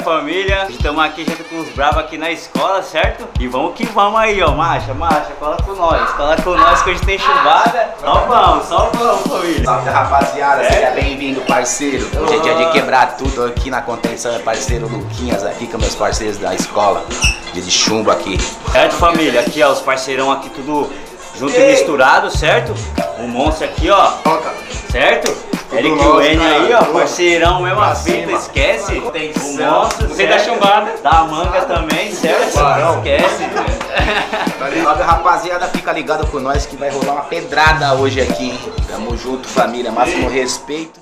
família, estamos aqui junto com os bravos aqui na escola, certo? E vamos que vamos aí, ó, marcha, cola com nós que hoje tem chumbada. Só vamos, família. Salve, rapaziada, seja bem-vindo, parceiro. Hoje é dia de quebrar tudo aqui na contenção, é parceiro Luquinhas aqui com meus parceiros da escola. Dia de chumbo aqui. Certo, família, aqui ó, os parceirão aqui tudo junto e misturado, certo? O monstro aqui, ó, certo? Eric Wayne aí, ó, parceirão, mesma fita, esquece. O monstro, você da chumbada, da manga também, certo? Esquece. Salve, rapaziada, fica ligado com nós que vai rolar uma pedrada hoje aqui, hein? Tamo junto, família, máximo respeito.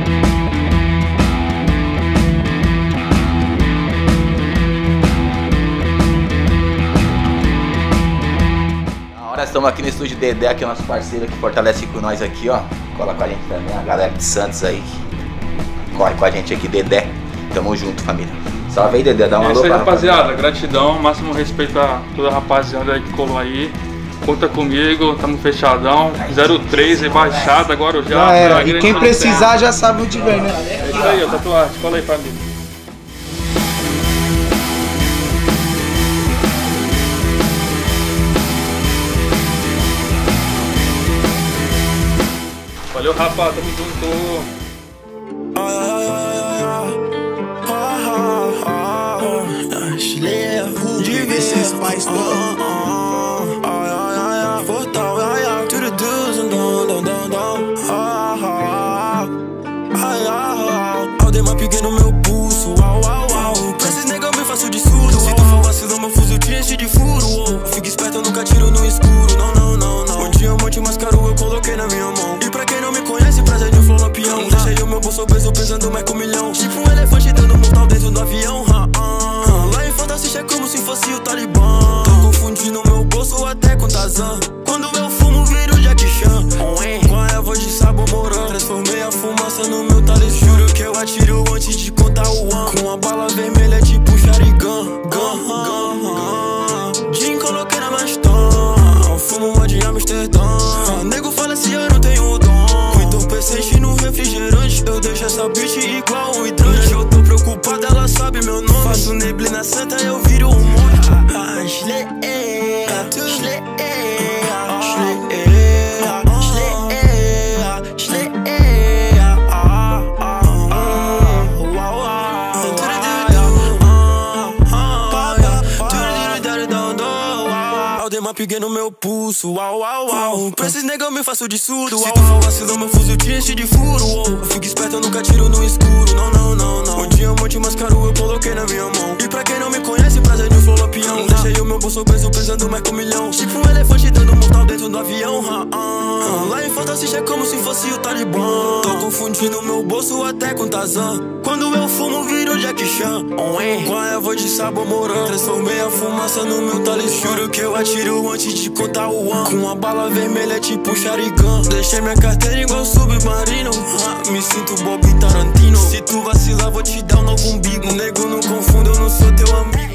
Estamos aqui no estúdio Dedé, que é nosso parceiro que fortalece com nós aqui, ó. Cola com a gente também, a galera de Santos aí. Corre com a gente aqui, Dedé. Tamo junto, família. Salve aí, Dedé, dá uma alô pra rapaziada. Gratidão, máximo respeito a toda a rapaziada aí que colou aí. Conta comigo, tamo fechadão. 03 rebaixado, agora já era. E quem precisar já sabe onde vem, né? É isso aí, ó, tatuagem. Cola aí pra mim. Valeu, rapaz, tamo junto. Aldemar peguei no meu pulso, pra esses nega eu me faço de surdo. Se tu for vacilão, meu fuzil te enche de furo. Fica esperto, eu nunca tiro no escuro. Não. Um diamante mais caro eu coloquei na minha mão. E pra quem não me conhece, prazer de um flow lampião. Deixei o meu bolso obeso pesando mais que 1 milhão. Tipo um elefante dando mortal dentro do avião. Lá em Fantasy é como se fosse o Talibã. Tô confundindo meu bolso até com Tarzan. Quando eu fumo, viro Jack Chan. Com a erva de sabor morango. Transformei a fumaça no meu talismã. Juro que eu atiro antes de contar o ano. Com a bala vermelha tipo Sharingan. Gin coloquei na Maston. Fumo uma de Amsterdã. Nego fala se eu não tenho o dom. Com entorpecente no refrigerante. Eu deixo essa bitch igual um hidrante. Eu tô preocupado, ela sabe meu nome. Faço neblina santa, eu viro um monte. Aldemar peguei no meu pulso, pra esses nega eu me faço de surdo. Se tu for vacilão, meu fuzil te enche de furo. Eu fico esperto, eu nunca tiro no escuro. Não. Um diamante mais caro eu coloquei na minha mão. E pra quem não me conhece, prazer de um flow lampião. Deixei o meu bolso obeso pesando mais que 1 milhão. Tipo um elefante dando mortal dentro do avião. Lá em Fantasy é como se fosse o Talibã. Tô confundindo meu bolso até com Tarzan. Quando eu fumo, viro Jack Chan. Com a erva de sabor morango. Transformei a fumaça no meu talismã. Juro que eu atiro antes de contar o ano. Com a bala vermelha tipo Sharingan. Deixei minha carteira igual submarino. Me sinto Bob Tarantino. Se tu vacilar, vou te dar um novo umbigo. Nego, não confunda, eu não sou teu amigo.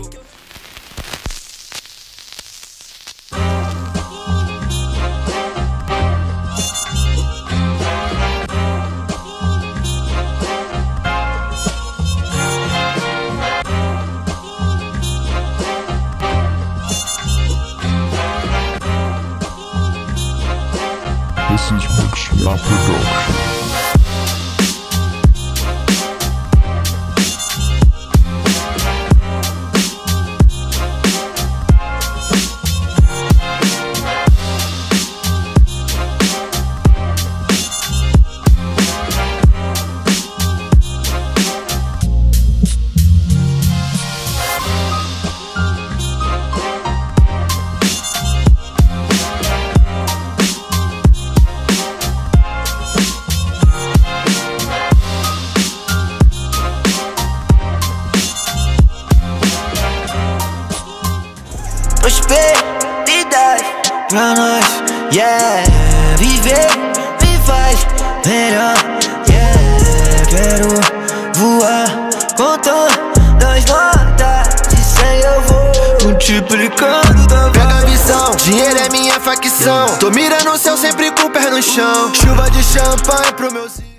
This is Mixla Production. Prosperidade pra nós, viver me faz melhor, quero voar com todas as notas de 100 eu vou multiplicando da pega a visão, dinheiro é minha facção. Tô mirando o céu sempre com o pé no chão. Chuva de champanhe pro meu